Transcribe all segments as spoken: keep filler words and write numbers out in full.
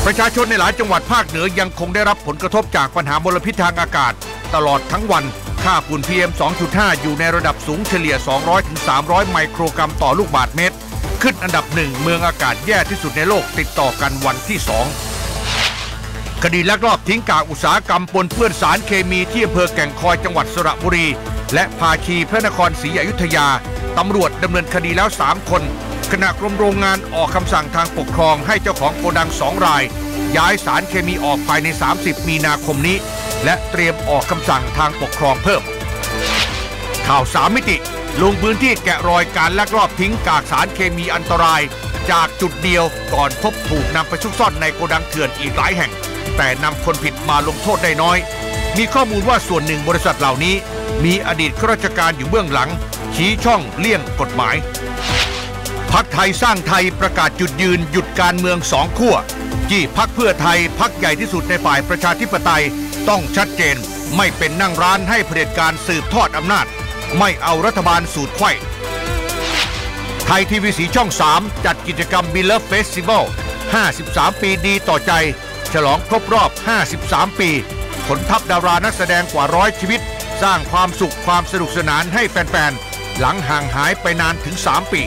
ประชาชนในหลายจังหวัดภาคเหนือยังคงได้รับผลกระทบจากปัญหามลพิษทางอากาศตลอดทั้งวันค่าฝุ่น พี เอ็ม สองจุดห้า อยู่ในระดับสูงเฉลี่ย สองร้อยถึงสามร้อย ไมโครกรัมต่อลูกบาศก์เมตรขึ้นอันดับหนึ่งเมืองอากาศแย่ที่สุดในโลกติดต่อกันวันที่สองคดีลักลอบทิ้งกากอุตสาหกรรมปนเปื้อนสารเคมีที่อำเภอแก่งคอยจังหวัดสระบุรีและภาชีพระนครศรีอยุธยาตำรวจดำเนินคดีแล้วสามคนขณะกรมโรงงานออกคำสั่งทางปกครองให้เจ้าของโกดังสองรายย้ายสารเคมีออกภายในสามสิบมีนาคมนี้และเตรียมออกคำสั่งทางปกครองเพิ่มข่าวสามมิติลงพื้นที่แกะรอยการลักลอบทิ้งกากสารเคมีอันตรายจากจุดเดียวก่อนพบถูกนำไปซุกซ่อนในโกดังเถื่อนอีกหลายแห่งแต่นำคนผิดมาลงโทษได้น้อยมีข้อมูลว่าส่วนหนึ่งบริษัทเหล่านี้มีอดีตข้าราชการอยู่เบื้องหลังชี้ช่องเลี่ยงกฎหมายพรรคไทยสร้างไทยประกาศจุดยืนหยุดการเมืองสองขั้วที่พรรคเพื่อไทยพรรคใหญ่ที่สุดในฝ่ายประชาธิปไตยต้องชัดเจนไม่เป็นนั่งร้านให้เผด็จการสืบทอดอำนาจไม่เอารัฐบาลสูตรไขว้ไทยทีวีสีช่องสามจัดกิจกรรมบิลเลอร์เฟสติวัลห้าสิบสามปีดีต่อใจฉลองครบรอบห้าสิบสามปีขนทัพดารานักแสดงกว่าร้อยชีวิตสร้างความสุขความสนุกสนานให้แฟนๆหลังห่างหายไปนานถึงสามปี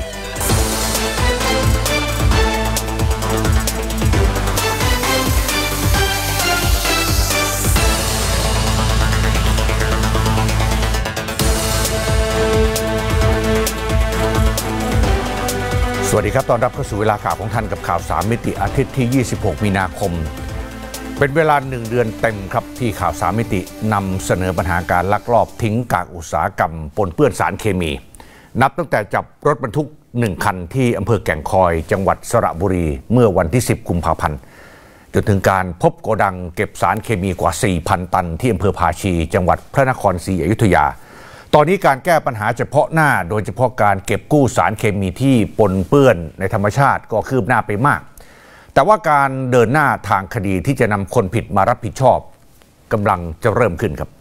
สวัสดีครับตอนรับเข้าสู่เวลาข่าวของท่านกับข่าวสามมิติอาทิตย์ที่ยี่สิบหกมีนาคมเป็นเวลาหนึ่งเดือนเต็มครับที่ข่าวสามมิตินำเสนอปัญหาการลักลอบทิ้งกากอุตสาหกรรมปนเปื้อนสารเคมีนับตั้งแต่จับรถบรรทุกหนึ่งคันที่อำเภอแก่งคอยจังหวัดสระบุรีเมื่อวันที่สิบกุมภาพันธ์จนถึงการพบโกดังเก็บสารเคมีกว่า สี่พัน ตันที่อำเภอภาชีจังหวัดพระนครศรีอยุธยาตอนนี้การแก้ปัญหาเฉพาะหน้าโดยเฉพาะการเก็บกู้สารเคมีที่ปนเปื้อนในธรรมชาติก็คืบหน้าไปมากแต่ว่าการเดินหน้าทางคดีที่จะนำคนผิดมารับผิดชอบกำลังจะเริ่มขึ้นครับ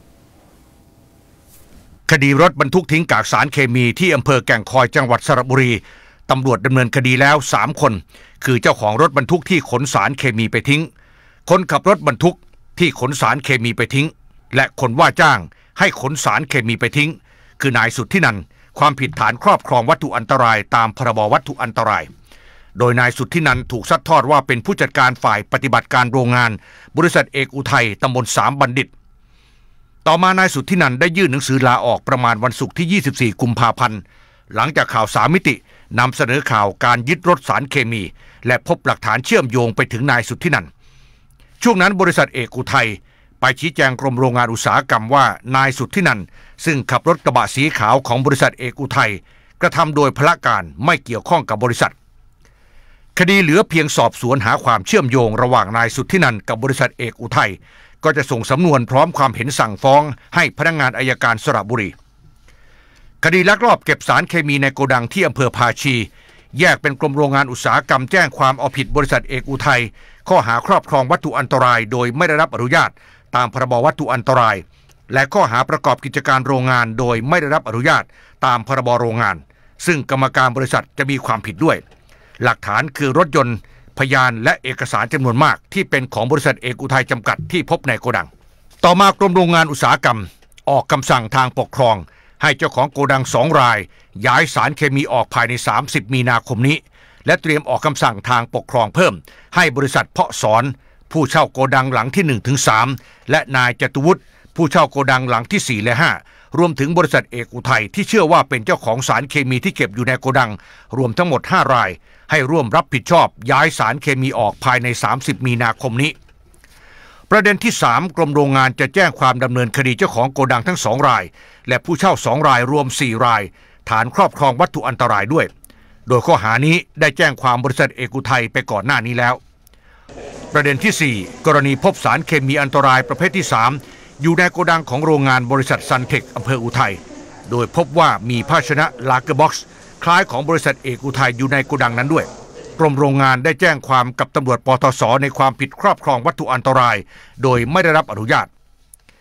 คดีรถบรรทุกทิ้งกากสารเคมีที่อำเภอแก่งคอยจังหวัดสระบุรีตำรวจดำเนินคดีแล้วสามคนคือเจ้าของรถบรรทุกที่ขนสารเคมีไปทิ้งคนขับรถบรรทุกที่ขนสารเคมีไปทิ้งและคนว่าจ้างให้ขนสารเคมีไปทิ้งคือนายสุทธินันท์ความผิดฐานครอบครองวัตถุอันตรายตามพรบวัตถุอันตรายโดยนายสุทธินันท์ถูกซัดทอดว่าเป็นผู้จัดการฝ่ายปฏิบัติการโรงงานบริษัทเอกอุทัยตำบลสามบัณฑิตต่อมานายสุทธินันท์ได้ยื่นหนังสือลาออกประมาณวันศุกร์ที่ยี่สิบสี่กุมภาพันธ์หลังจากข่าวสามมิตินำเสนอข่าวการยึดรถสารเคมีและพบหลักฐานเชื่อมโยงไปถึงนายสุทธินันท์ช่วงนั้นบริษัทเอกอุทัยไปชี้แจงกรมโรงงานอุตสาหกรรมว่านายสุทธินันท์ซึ่งขับรถกระบะสีขาวของบริษัทเอกอุทัยกระทำโดยพละการไม่เกี่ยวข้องกับบริษัทคดีเหลือเพียงสอบสวนหาความเชื่อมโยงระหว่างนายสุทธินันท์กับบริษัทเอกอุทัยก็จะส่งสำนวนพร้อมความเห็นสั่งฟ้องให้พนักงานอัยการสระบุรีคดีลักลอบเก็บสารเคมีในโกดังที่อำเภอภาชีแยกเป็นกรมโรงงานอุตสาหกรรมแจ้งความเอาผิดบริษัทเอกอุทัยข้อหาครอบครองวัตถุอันตรายโดยไม่ได้รับอนุญาตตามพรบวัตถุอันตรายและข้อหาประกอบกิจการโรงงานโดยไม่ได้รับอนุญาตตามพรบโรงงานซึ่งกรรมการบริษัทจะมีความผิดด้วยหลักฐานคือรถยนต์พยานและเอกสารจำนวนมากที่เป็นของบริษัทเอกอุทัยจำกัดที่พบในโกดังต่อมากรมโรงงานอุตสาหกรรมออกคำสั่งทางปกครองให้เจ้าของโกดังสองรายย้ายสารเคมีออกภายในสามสิบมีนาคมนี้และเตรียมออกคำสั่งทางปกครองเพิ่มให้บริษัทเพาะสอนผู้เช่าโกดังหลังที่ หนึ่งถึงสาม และนายจตุวุฒิผู้เช่าโกดังหลังที่ สี่ และ ห้ารวมถึงบริษัทเอกอุทัยที่เชื่อว่าเป็นเจ้าของสารเคมีที่เก็บอยู่ในโกดังรวมทั้งหมดห้ารายให้ร่วมรับผิดชอบย้ายสารเคมีออกภายในสามสิบมีนาคมนี้ประเด็นที่สามกรมโรงงานจะแจ้งความดำเนินคดีเจ้าของโกดังทั้งสองรายและผู้เช่าสองรายรวมสี่รายฐานครอบครองวัตถุอันตรายด้วยโดยข้อหานี้ได้แจ้งความบริษัทเอกอุทัยไปก่อนหน้านี้แล้วประเด็นที่สี่กรณีพบสารเคมีอันตรายประเภทที่สามอยู่ในโกดังของโรงงานบริษัทซันเทคอำเภออุทัยโดยพบว่ามีภาชนะลาเกอร์บ็อกซ์คล้ายของบริษัทเอกอุทัยอยู่ในโกดังนั้นด้วยกรมโรงงานได้แจ้งความกับตำรวจปตส.ในความผิดครอบครองวัตถุอันตรายโดยไม่ได้รับอนุญาต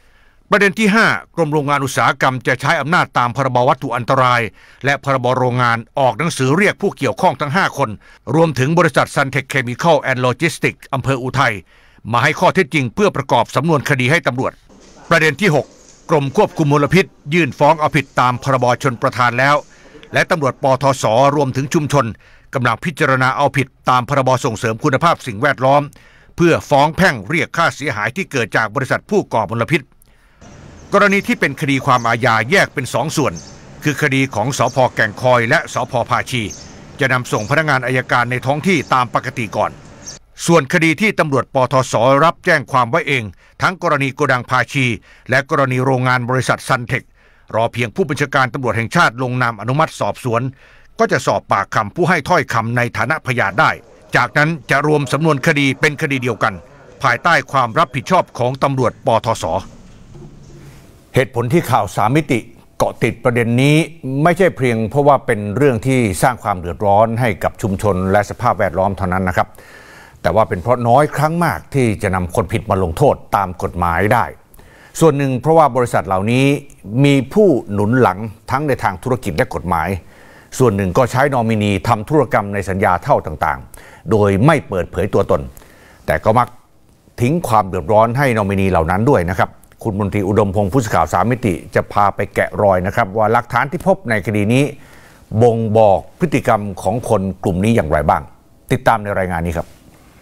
ประเด็นที่ห้ากรมโรงงานอุตสาหกรรมจะใช้อำนาจตามพรบวัตถุอันตรายและพรบโรงงานออกหนังสือเรียกผู้เกี่ยวข้องทั้งห้าคนรวมถึงบริษัท Suntec Chemical and Logistics อำเภออุทัยมาให้ข้อเท็จจริงเพื่อประกอบสำนวนคดีให้ตำรวจประเด็นที่หกกรมควบคุมมลพิษยื่นฟ้องเอาผิดตามพรบชลประทานแล้วและตำรวจปทศรวมถึงชุมชนกำลังพิจารณาเอาผิดตามพรบส่งเสริมคุณภาพสิ่งแวดล้อมเพื่อฟ้องแพ่งเรียกค่าเสียหายที่เกิดจากบริษัทผู้ก่อมลพิษกรณีที่เป็นคดีความอาญาแยกเป็นสองส่วนคือคดีของสภ.แก่งคอยและสภ.ภาชีจะนำส่งพนักงานอัยการในท้องที่ตามปกติก่อนส่วนคดีที่ตำรวจปทศรับแจ้งความไว้เองทั้งกรณีโกดังภาชีและกรณีโรงงานบริษัทซันเทครอเพียงผู้บัญชาการตำรวจแห่งชาติลงนามอนุมัติสอบสวนก็จะสอบปากคำผู้ให้ถ้อยคำในฐานะพยานได้จากนั้นจะรวมสำนวนคดีเป็นคดีเดียวกันภายใต้ความรับผิดชอบของตำรวจปทศเหตุผลที่ข่าวสามมิติเกาะติดประเด็นนี้ไม่ใช่เพียงเพราะว่าเป็นเรื่องที่สร้างความเดือดร้อนให้กับชุมชนและสภาพแวดล้อมเท่านั้นนะครับแต่ว่าเป็นเพราะน้อยครั้งมากที่จะนำคนผิดมาลงโทษตามกฎหมายได้ส่วนหนึ่งเพราะว่าบริษัทเหล่านี้มีผู้หนุนหลังทั้งในทางธุรกิจและกฎหมายส่วนหนึ่งก็ใช้นอมินีทำธุรกรรมในสัญญาเท่าต่างๆโดยไม่เปิดเผยตัวตนแต่ก็มักทิ้งความเดือดร้อนให้นอมินีเหล่านั้นด้วยนะครับคุณมนตรีอุดมพงศ์ผู้สื่อข่าวสามมิติจะพาไปแกะรอยนะครับว่าหลักฐานที่พบในคดีนี้บ่งบอกพฤติกรรมของคนกลุ่มนี้อย่างไรบ้างติดตามในรายงานนี้ครับ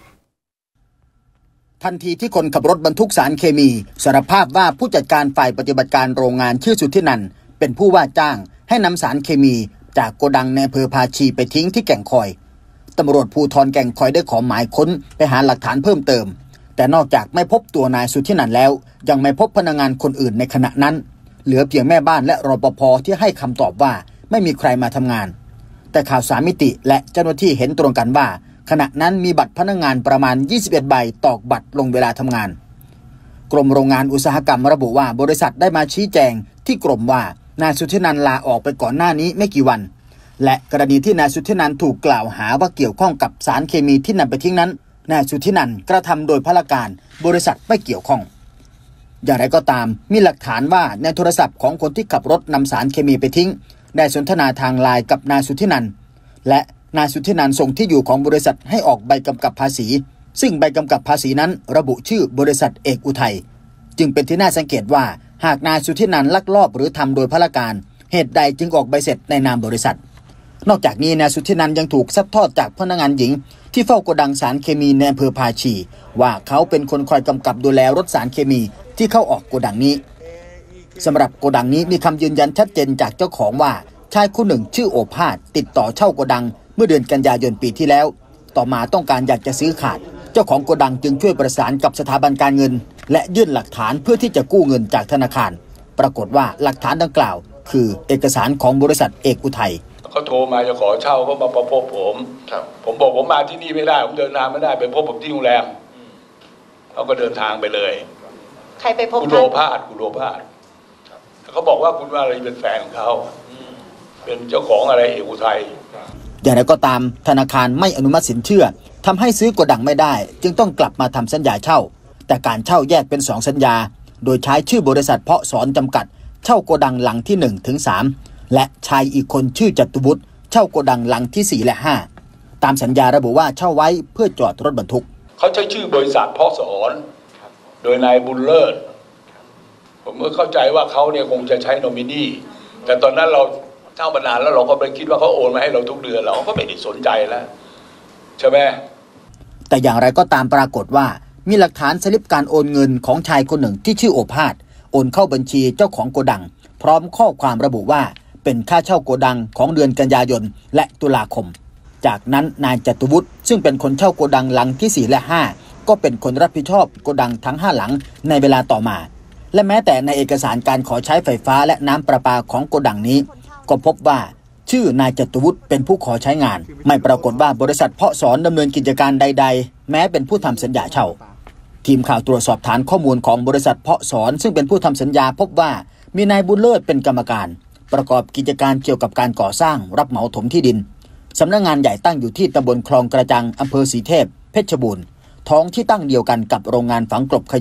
ทันทีที่คนขับรถบรรทุกสารเคมีสารภาพว่าผู้จัดการฝ่ายปฏิบัติการโรงงานชื่อสุทธินันท์เป็นผู้ว่าจ้างให้นำสารเคมีจากโกดังในอำเภอภาชีไปทิ้งที่แก่งคอยตำรวจภูธรแก่งคอยได้ขอหมายค้นไปหาหลักฐานเพิ่มเติมแต่นอกจากไม่พบตัวนายสุทธินันท์แล้วยังไม่พบพนักงานคนอื่นในขณะนั้นเหลือเพียงแม่บ้านและรปภ.ที่ให้คำตอบว่าไม่มีใครมาทำงานแต่ข่าวสามมิติและเจ้าหน้าที่เห็นตรงกันว่าขณะนั้นมีบัตรพนักงานประมาณยี่สิบเอ็ดใบตอกบัตรลงเวลาทำงานกรมโรงงานอุตสาหกรรมระบุว่าบริษัทได้มาชี้แจงที่กรมว่านายสุทธินันท์ลาออกไปก่อนหน้านี้ไม่กี่วันและกรณีที่นายสุทธินันท์ถูกกล่าวหาว่าเกี่ยวข้องกับสารเคมีที่นำไปทิ้งนั้นนายสุทธินันท์กระทำโดยพลการบริษัทไม่เกี่ยวข้องอย่างไรก็ตามมีหลักฐานว่าในโทรศัพท์ของคนที่ขับรถนำสารเคมีไปทิ้งได้สนทนาทางไลน์กับนายสุทธินันท์และนายสุทธินันท์ส่งที่อยู่ของบริษัทให้ออกใบกำกับภาษีซึ่งใบกำกับภาษีนั้นระบุชื่อบริษัทเอกอุทัยจึงเป็นที่น่าสังเกตว่าหากนายสุทธินันท์ลักลอบหรือทำโดยพลการเหตุใดจึงออกใบเสร็จในนามบริษัทนอกจากนี้นายสุทธินันท์ยังถูกซัดทอดจากพนักงานหญิงที่เฝ้าโกดังสารเคมีในอำเภอภาชีว่าเขาเป็นคนคอยกำกับดูแลรถสารเคมีที่เข้าออกโกดังนี้สำหรับโกดังนี้มีคำยืนยันชัดเจนจากเจ้าของว่าชายคนหนึ่งชื่อโอภาสติดต่อเช่าโกดังเมื่อเดือนกันยายนปีที่แล้วต่อมาต้องการอยากจะซื้อขาดเจ้าของโกดังจึงช่วยประสานกับสถาบันการเงินและยื่นหลักฐานเพื่อที่จะกู้เงินจากธนาคารปรากฏว่าหลักฐานดังกล่าวคือเอกสารของบริษัทเอกอุทัยเขาโทรมาจะขอเช่าเขามาพบผมผมบอกผมมาที่นี่ไม่ได้ผมเดินทางไม่ได้ไปพบผมที่โรงแรมเขาก็เดินทางไปเลยใครไปพบคุณโรภาสคุณโรภาสเขาบอกว่าคุณว่าอะไรเป็นแฟนของเขาเป็นเจ้าของอะไรเอกอุทัยอย่างไรก็ตามธนาคารไม่อนุมัติสินเชื่อทำให้ซื้อโกดังไม่ได้จึงต้องกลับมาทำสัญญาเช่าแต่การเช่าแยกเป็นสองสัญญาโดยใช้ชื่อบริษัทเพาะสอนจำกัดเช่าโกดังหลังที่หนึ่งถึงสามและชายอีกคนชื่อจตุวุฒิเช่าโกดังหลังที่สี่และห้าตามสัญญาระบุว่าเช่าไว้เพื่อจอดรถบรรทุกเขาใช้ชื่อบริษัทเพาะสอนโดยนายบุญเลิศผมก็เข้าใจว่าเขาเนี่ยคงจะใช้โนมินีแต่ตอนนั้นเราเช่ามานานแล้วเราก็ไปคิดว่าเขาโอนมาให้เราทุกเดือนเราก็ไม่ได้สนใจแล้วใช่ไหมแต่อย่างไรก็ตามปรากฏว่ามีหลักฐานสลิปการโอนเงินของชายคนหนึ่งที่ชื่อโอภาสโอนเข้าบัญชีเจ้าของโกดังพร้อมข้อความระบุว่าเป็นค่าเช่าโกดังของเดือนกันยายนและตุลาคมจากนั้นนายจตุวุฒิซึ่งเป็นคนเช่าโกดังหลังที่สี่และห้าก็เป็นคนรับผิดชอบโกดังทั้งห้าหลังในเวลาต่อมาและแม้แต่ในเอกสารการขอใช้ไฟฟ้าและน้ำประปาของโกดังนี้ก็พบว่าชื่อนายจตุวุฒิเป็นผู้ขอใช้งานไม่ปรากฏว่าบริษัทเพาะสอนดำเนินกิจการใดๆแม้เป็นผู้ทำสัญญาเช่าทีมข่าวตรวจสอบฐานข้อมูลของบริษัทเพาะสอนซึ่งเป็นผู้ทำสัญญาพบว่ามีนายบุญเลิศเป็นกรรมการประกอบกิจการเกี่ยวกับการก่อสร้างรับเหมาถมที่ดินสำนักงานใหญ่ตั้งอยู่ที่ตำบลคลองกระจังอำเภอศรีเทพเพชรบูรณ์ท้องที่ตั้งเดียวกันกับโรงงานฝังกลบขยะ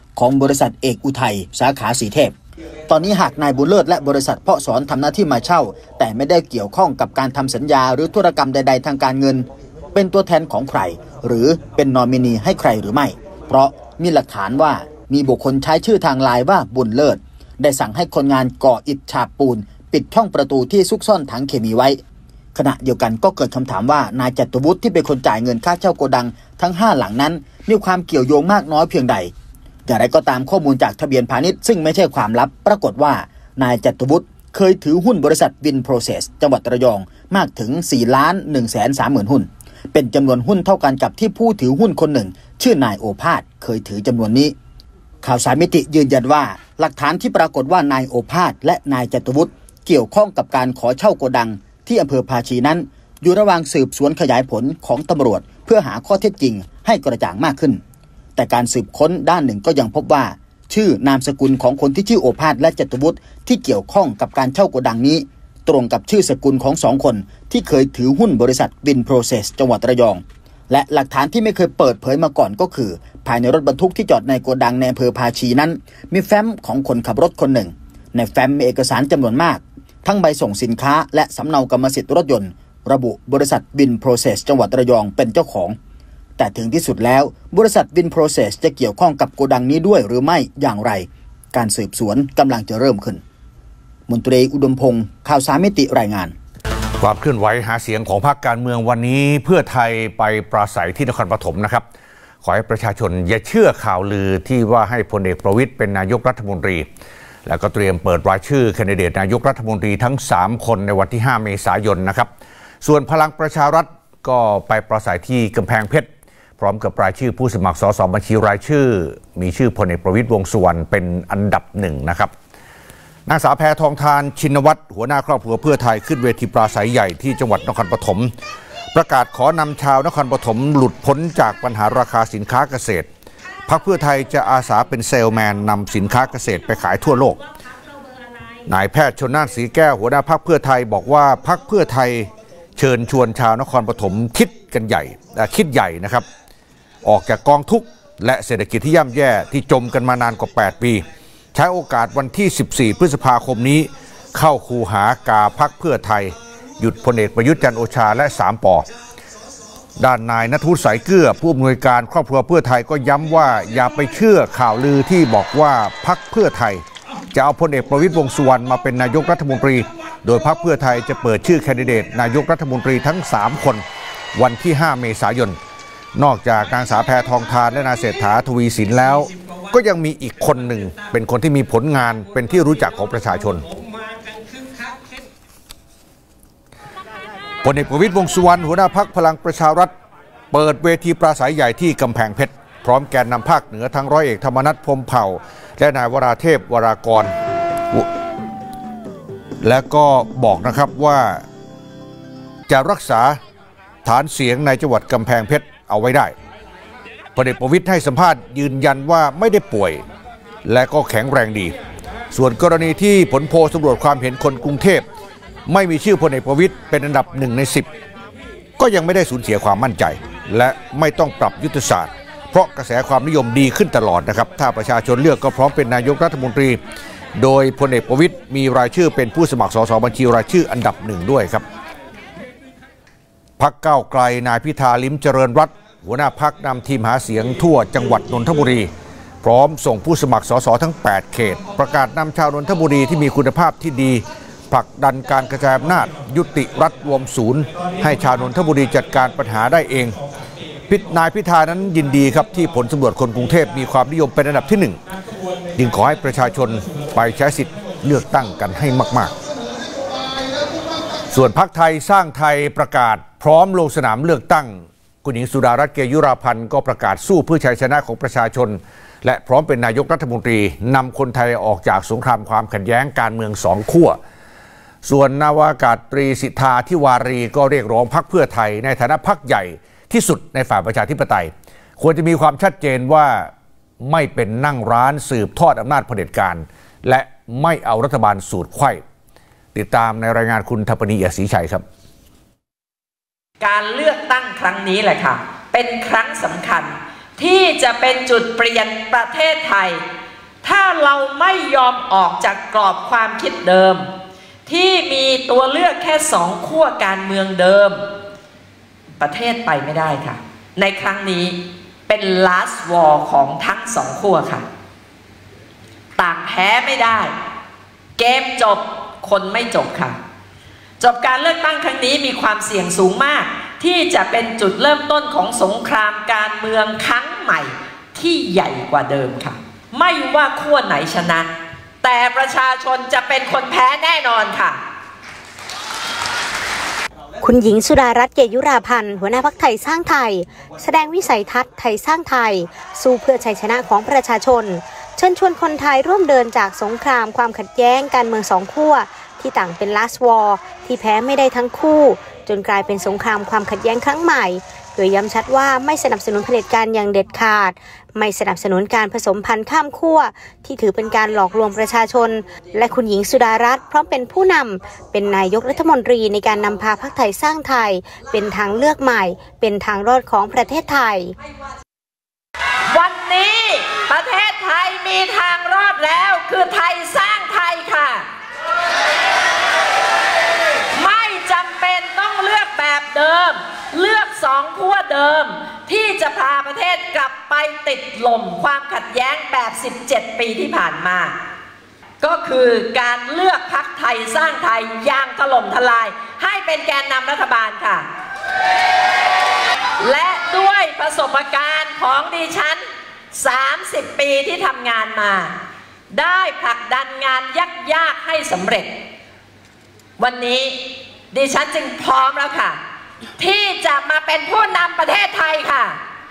ของบริษัทเอกอุทัยสาขาสีเทพตอนนี้หากนายบุญเลิศและบริษัทเพาะสอนทำหน้าที่มาเช่าแต่ไม่ได้เกี่ยวข้องกับการทำสัญญาหรือธุรกรรมใดๆทางการเงินเป็นตัวแทนของใครหรือเป็นนอมินีให้ใครหรือไม่เพราะมีหลักฐานว่ามีบุคคลใช้ชื่อทางไลน์ว่าบุญเลิศได้สั่งให้คนงานก่ออิฐฉาบปูนปิดช่องประตูที่ซุกซ่อนถังเคมีไว้ขณะเดียวกันก็เกิดคำถามว่านายจตุวุฒิที่เป็นคนจ่ายเงินค่าเช่าโกดังทั้งห้าหลังนั้นมีความเกี่ยวโยงมากน้อยเพียงใดอย่างไรก็ตามข้อมูลจากทะเบียนพาณิชย์ซึ่งไม่ใช่ความลับปรากฏว่านายจตุวุฒิเคยถือหุ้นบริษัทวินโปรเซสจังหวัดระยองมากถึง สี่ล้านหนึ่งแสนสามหมื่น หุ้นเป็นจำนวนหุ้นเท่ากันกับที่ผู้ถือหุ้นคนหนึ่งชื่อนายโอภาสเคยถือจำนวนนี้ข่าวสารมิติยืนยันว่าหลักฐานที่ปรากฏว่านายโอภาสและนายจตุวุฒิเกี่ยวข้องกับการขอเช่าโกดังที่อำเภอภาชีนั้นอยู่ระหว่างสืบสวนขยายผลของตำรวจเพื่อหาข้อเท็จจริงให้กระจ่างมากขึ้นแต่การสืบค้นด้านหนึ่งก็ยังพบว่าชื่อนามสกุลของคนที่ชื่อโอภาสและจตุวุฒิที่เกี่ยวข้องกับการเช่าโกดังนี้ตรงกับชื่อสกุลของสองคนที่เคยถือหุ้นบริษัทวินโปรเซสจังหวัดระยองและหลักฐานที่ไม่เคยเปิดเผยมาก่อนก็คือภายในรถบรรทุกที่จอดในโกดังในอำเภอภาชีนั้นมีแฟ้มของคนขับรถคนหนึ่งในแฟ้มมีเอกสารจำนวนมากทั้งใบส่งสินค้าและสำเนากรรมสิทธิ์รถยนต์ระบุบริษัทวินโปรเซสจังหวัดระยองเป็นเจ้าของแต่ถึงที่สุดแล้วบริษัทวินโปรเซสจะเกี่ยวข้องกับโกดังนี้ด้วยหรือไม่อย่างไรการสืบสวนกำลังจะเริ่มขึ้นมนตรีอุดมพงศ์ข่าวสามมิติรายงานความเคลื่อนไหวหาเสียงของพรรคการเมืองวันนี้เพื่อไทยไปปราศัยที่นครปฐมนะครับขอให้ประชาชนอย่าเชื่อข่าวลือที่ว่าให้พลเอกประวิตรเป็นนายกรัฐมนตรีแล้วก็เตรียมเปิดรายชื่อแคนดิเดตนายกรัฐมนตรีทั้งสามคนในวันที่ห้าเมษายนนะครับส่วนพลังประชารัฐก็ไปปราศัยที่กำแพงเพชรพร้อมกับรายชื่อผู้สมัครสสบัญชีรายชื่อมีชื่อพลเอกประวิตรวงษ์สุวรรณเป็นอันดับหนึ่งนะครับนางสาวแพทองธารชินวัตรหัวหน้าครอบครัวเพื่อไทยขึ้นเวทีปราศัยใหญ่ที่จังหวัดนครปฐมประกาศขอนำชาวนครปฐมหลุดพ้นจากปัญหาราคาสินค้าเกษตรพรรคเพื่อไทยจะอาสาเป็นเซลแมนนำสินค้าเกษตรไปขายทั่วโลกนายแพทย์ชลน่านศรีแก้วหัวหน้าพรรคเพื่อไทยบอกว่าพรรคเพื่อไทยเชิญชวนชาวนครปฐมคิดกันใหญ่คิดใหญ่นะครับออกจากกองทุกข์และเศรษฐกิจที่ย่ำแย่ที่จมกันมานานกว่าแปดปีใช้โอกาสวันที่สิบสี่พฤษภาคมนี้เข้าคูหากาพรรคเพื่อไทยหยุดพลเอกประยุทธ์จันทร์โอชาและสามปอด้านนายณัฐวุฒิสายเกลือผู้อำนวยการครอบครัวเพื่อไทยก็ย้ำว่าอย่าไปเชื่อข่าวลือที่บอกว่าพรรคเพื่อไทยจะเอาพลเอกประวิตรวงษ์สุวรรณมาเป็นนายกรัฐมนตรีโดยพรรคเพื่อไทยจะเปิดชื่อแคนดิเดตนายกรัฐมนตรีทั้งสามคนวันที่ห้าเมษายนนอกจากนางสาวแพทองธารและนายเศรษฐาทวีสินแล้วก็ยังมีอีกคนหนึ่งเป็นคนที่มีผลงานเป็นที่รู้จักของประชาชนพลเอกประวิตรวงษ์สุวรรณหัวหน้าพรรคพลังประชารัฐเปิดเวทีปราศัยใหญ่ที่กำแพงเพชรพร้อมแกนนำภาคเหนือทั้งร้อยเอกธรรมนัสพรหมเผ่าและนายวราเทพวรากรและก็บอกนะครับว่าจะรักษาฐานเสียงในจังหวัดกำแพงเพชรเอาไว้ได้พลเอกประวิตรให้สัมภาษณ์ยืนยันว่าไม่ได้ป่วยและก็แข็งแรงดีส่วนกรณีที่ผลโพลสำรวจความเห็นคนกรุงเทพไม่มีชื่อพลเอกประวิตรเป็นอันดับหนึ่งในสิบก็ยังไม่ได้สูญเสียความมั่นใจและไม่ต้องปรับยุทธศาสตร์เพราะกระแสความนิยมดีขึ้นตลอดนะครับถ้าประชาชนเลือกก็พร้อมเป็นนายกรัฐมนตรีโดยพลเอกประวิตรมีรายชื่อเป็นผู้สมัครสสบัญชีรายชื่ออันดับหนึ่งด้วยครับพรรคก้าวไกลนายพิธาลิ้มเจริญรัตน์หัวหน้าพรรคนำทีมหาเสียงทั่วจังหวัดนนทบุรีพร้อมส่งผู้สมัครสสทั้งแปดเขตประกาศนำชาวนนทบุรีที่มีคุณภาพที่ดีผลักดันการกระจายอำนาจยุติรัฐรวมศูนย์ให้ชาวนนทบุรีจัดการปัญหาได้เองนายพิธานั้นยินดีครับที่ผลสำรวจคนกรุงเทพมีความนิยมเป็นอันดับที่หนึ่งจึงขอให้ประชาชนไปใช้สิทธิ์เลือกตั้งกันให้มากๆส่วนพรรคไทยสร้างไทยประกาศพร้อมลงสนามเลือกตั้งคุณหญิงสุดารัตน์เกยุราพันธ์ก็ประกาศสู้เพื่อชัยชนะของประชาชนและพร้อมเป็นนายกรัฐมนตรีนำคนไทยออกจากสงครามความขัดแย้งการเมืองสองขั้วส่วนนาวากาศตรีสิทธาธิวารีก็เรียกร้องพรรคเพื่อไทยในฐานะพรรคใหญ่ที่สุดในฝ่ายประชาธิปไตยควรจะมีความชัดเจนว่าไม่เป็นนั่งร้านสืบทอดอำนาจเผด็จการและไม่เอารัฐบาลสูตรไขว้ติดตามในรายงานคุณทัปนี ศรีชัยครับการเลือกตั้งครั้งนี้แหละค่ะเป็นครั้งสำคัญที่จะเป็นจุดเปลี่ยนประเทศไทยถ้าเราไม่ยอมออกจากกรอบความคิดเดิมที่มีตัวเลือกแค่สองขั้วการเมืองเดิมประเทศไปไม่ได้ค่ะในครั้งนี้เป็น last war ของทั้งสองขั้วค่ะต่างแพ้ไม่ได้เกมจบคนไม่จบค่ะจบการเลือกตั้งครั้งนี้มีความเสี่ยงสูงมากที่จะเป็นจุดเริ่มต้นของสงครามการเมืองครั้งใหม่ที่ใหญ่กว่าเดิมค่ะไม่ว่าขั้วไหนชนะแต่ประชาชนจะเป็นคนแพ้แน่นอนค่ะคุณหญิงสุดารัตน์ เกยุราพันธ์หัวหน้าพรรคไทยสร้างไทยแสดงวิสัยทัศน์ไทยสร้างไทยสู้เพื่อชัยชนะของประชาชนเชิญชวนคนไทยร่วมเดินจากสงครามความขัดแย้งการเมืองสองขั้วที่ต่างเป็น last war ที่แพ้ไม่ได้ทั้งคู่จนกลายเป็นสงครามความขัดแย้งครั้งใหม่โดยย้ำชัดว่าไม่สนับสนุนเผด็จการอย่างเด็ดขาดไม่สนับสนุนการผสมพันธุ์ข้ามขั้วที่ถือเป็นการหลอกลวงประชาชนและคุณหญิงสุดารัตน์พร้อมเป็นผู้นำเป็นนายกรัฐมนตรีในการนำพาพรรคไทยสร้างไทยเป็นทางเลือกใหม่เป็นทางรอดของประเทศไทยวันนี้ประเทศไทยมีทางรอดแล้วคือไทยสร้างไทยค่ะไม่จำเป็นต้องเลือกแบบเดิมเลือกสองขั้วเดิมที่จะพาประเทศกลับไปติดลมความขัดแย้งแบบสิบเจ็ดปีที่ผ่านมาก็คือการเลือกพรรคไทยสร้างไทยอย่างถล่มทลายให้เป็นแกนนำรัฐบาลค่ะและด้วยประสบการณ์ของดิฉันสามสิบปีที่ทำงานมาได้ผลักดันงานยากๆให้สำเร็จวันนี้ดิฉันจึงพร้อมแล้วค่ะที่จะมาเป็นผู้นำประเทศไทยค่ะ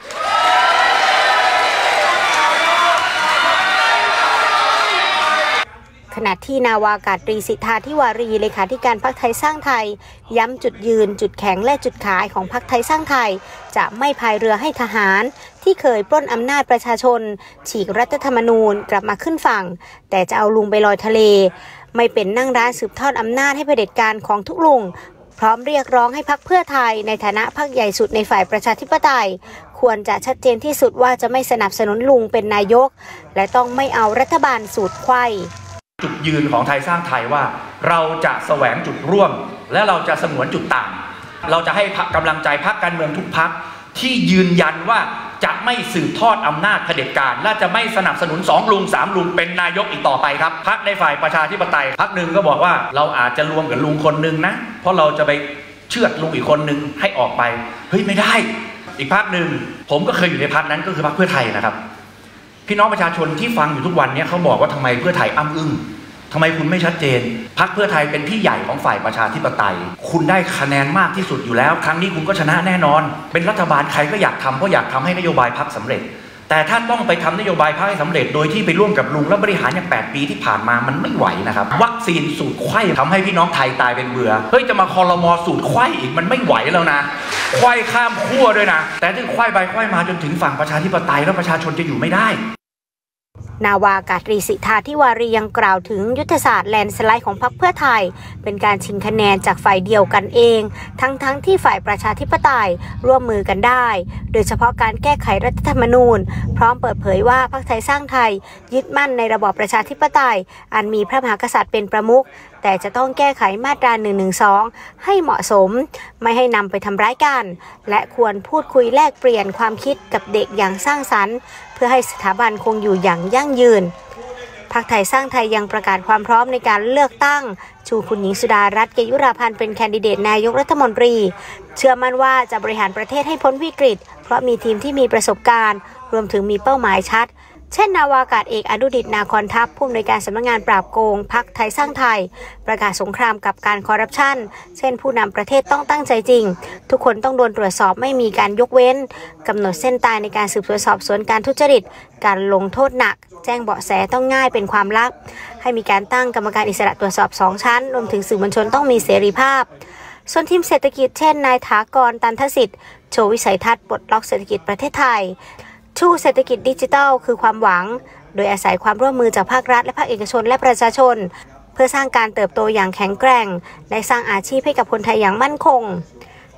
ขณะที่นาวากาศตรีสิทธาธิวารีเลขาธิการพรรคไทยสร้างไทยย้ำจุดยืนจุดแข็งและจุดขายของพรรคไทยสร้างไทยจะไม่พายเรือให้ทหารที่เคยปล้นอำนาจประชาชนฉีกรัฐธรรมนูญกลับมาขึ้นฝั่งแต่จะเอาลุงไปลอยทะเลไม่เป็นนั่งร้านสืบทอดอำนาจให้เผด็จการของทุกลุงพร้อมเรียกร้องให้พรรคเพื่อไทยในฐานะพรรคใหญ่สุดในฝ่ายประชาธิปไตยควรจะชัดเจนที่สุดว่าจะไม่สนับสนุนลุงเป็นนายกและต้องไม่เอารัฐบาลสูตรไขว้จุดยืนของไทยสร้างไทยว่าเราจะแสวงจุดร่วมและเราจะสงวนจุดต่างเราจะให้กำลังใจพรรคการเมืองทุกพรรคที่ยืนยันว่าจะไม่สืบทอดอำนาจเผด็จการและจะไม่สนับสนุนสองลุงสามลุงเป็นนายกอีกต่อไปครับพรรคในฝ่ายประชาธิปไตยพรรคหนึ่งก็บอกว่าเราอาจจะรวมกับลุงคนหนึ่งนะเพราะเราจะไปเชือดลุงอีกคนหนึ่งให้ออกไปเฮ้ยไม่ได้อีกพรรคหนึ่งผมก็เคยอยู่ในพรรคนั้นก็คือพรรคเพื่อไทยนะครับพี่น้องประชาชนที่ฟังอยู่ทุกวันนี้เขาบอกว่าทำไมเพื่อไทยอ้ำอึ้งทำไมคุณไม่ชัดเจนพรรคเพื่อไทยเป็นพี่ใหญ่ของฝ่ายประชาธิปไตยคุณได้คะแนนมากที่สุดอยู่แล้วครั้งนี้คุณก็ชนะแน่นอนเป็นรัฐบาลใครก็อยากทำเพราะอยากทำให้นโยบายพรรคสำเร็จแต่ถ้าต้องไปทำนโยบายพรรคให้สำเร็จโดยที่ไปร่วมกับลุงและบริหารอย่างแปดปีที่ผ่านมามันไม่ไหวนะครับวัคซีนสูตรไข้ทำให้พี่น้องไทยตายเป็นเบื่อเฮ้ยจะมาครม.สูตรไข้อีกมันไม่ไหวแล้วนะไข้ข้ามขั้วด้วยนะแต่ถึงไข้ไปไข้มาจนถึงฝั่งประชาธิปไตยแล้วประชาชนจะอยู่ไม่ได้นาวากาศตรีสิทธาธิวารียังกล่าวถึงยุทธศาสตร์แลนด์สไลด์ของพรรคเพื่อไทยเป็นการชิงคะแนนจากฝ่ายเดียวกันเองทั้งๆ ท, ที่ฝ่ายประชาธิปไตยร่วมมือกันได้โดยเฉพาะการแก้ไขรัฐธรรมนูญพร้อมเปิดเผยว่าพรรคไทยสร้างไทยยึดมั่นในระบอบประชาธิปไตยอันมีพระมหากษัตริย์เป็นประมุขแต่จะต้องแก้ไขมาตราหนึ่งหนึ่งสองให้เหมาะสมไม่ให้นำไปทำร้ายกันและควรพูดคุยแลกเปลี่ยนความคิดกับเด็กอย่างสร้างสรรค์เพื่อให้สถาบันคงอยู่อย่างยั่งยืนพรรคไทยสร้างไทยยังประกาศความพร้อมในการเลือกตั้งชูคุณหญิงสุดารัตน์ เกยุราพันธ์เป็นแคนดิเดตนายกรัฐมนตรีเชื่อมั่นว่าจะบริหารประเทศให้พ้นวิกฤตเพราะมีทีมที่มีประสบการณ์รวมถึงมีเป้าหมายชัดเช่นนาวากาศเอกอนุดิษฐ์นาคอนทัพผู้อำนวยการสำนักงานปราบโกงพรรคไทยสร้างไทยประกาศสงครามกับการคอร์รัปชันเช่นผู้นำประเทศต้องตั้งใจจริงทุกคนต้องโดนตรวจสอบไม่มีการยกเว้นกำหนดเส้นตายในการสืบสวนสอบสวนการทุจริตการลงโทษหนักแจ้งเบาะแสต้องง่ายเป็นความลับให้มีการตั้งกรรมการอิสระตรวจสอบสองชั้นรวมถึงสื่อมวลชนต้องมีเสรีภาพส่วนทีมเศรษฐกิจเช่นนายถากรตันทสิทธิ์โชว์วิสัยทัศน์ปลดล็อกเศรษฐกิจประเทศไทยชูเศรษฐกิจดิจิทัลคือความหวังโดยอาศัยความร่วมมือจากภาครัฐและภาคเอกชนและประชาชนเพื่อสร้างการเติบโตอย่างแข็งแกร่งและสร้างอาชีพให้กับคนไทยอย่างมั่นคง